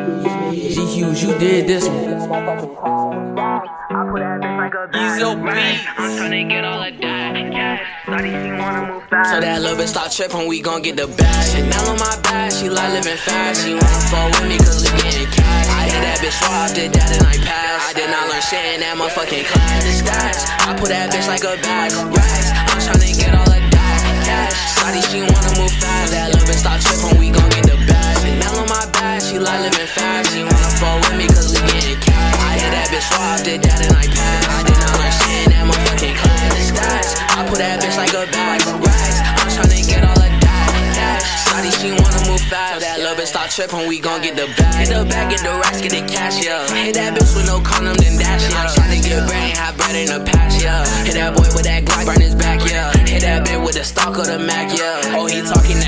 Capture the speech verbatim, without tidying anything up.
G-Hughes, you did this one. Ezo beats. I'm tryna get all of that cash. Shawty, she wanna move fast. So that little bitch stop trippin', we gon' get the bag. Chanel on my back, she like living fast. She wanna fuck with me cause we getting cash. I hit that bitch raw, did that and I passed. I did not learn shit in that motherfucking class. The stats, I put that bitch like a bag. Racks, I'm tryna get all of that cash. Shawty, she wanna move fast. That little bitch stop trippin', we gon' get the bag. Chanel on my back, she like living fast. She wanna fuck with me cause we getting cash. I hit that bitch raw, did that and I passed. I did not learn shit in that motherfucking class. The stats, I put that bitch like a bag. Racks, I'm tryna get all of that cash. Shawty, she wanna move fast. So that little bitch stop trippin', we gon' get the bag. Get the bag, get the racks, get the cash, yeah. Hit that bitch with no condom, then dash, yeah. I'm tryna get brain, have bread in the patch, yeah. Hit that boy with that Glock, burn his back, yeah. Hit that bitch with the stock of the Mac, yeah. Oh, he talking